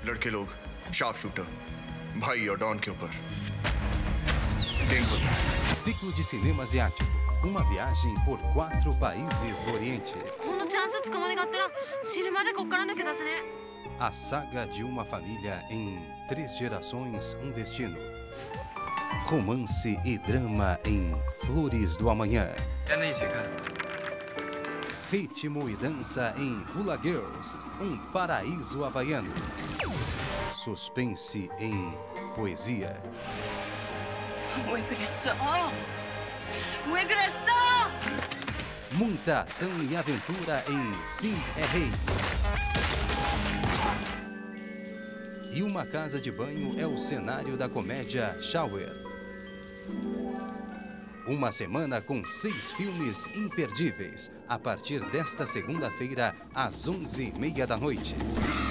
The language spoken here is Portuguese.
लड़के लोग sharp shooter भाई और डॉन के ऊपर होता है। Ciclo de cinema asiático. Uma viagem por 4 países do Oriente. A saga de uma família em 3 gerações, um destino. Romance e drama em Flores do Amanhã. Ritmo e dança em Hula Girls, um paraíso havaiano. Suspense em Poesia. Muita ação e aventura em Sim é Rei. E uma casa de banho é o cenário da comédia Shower. Uma semana com 6 filmes imperdíveis, a partir desta segunda-feira, às 11h30 da noite.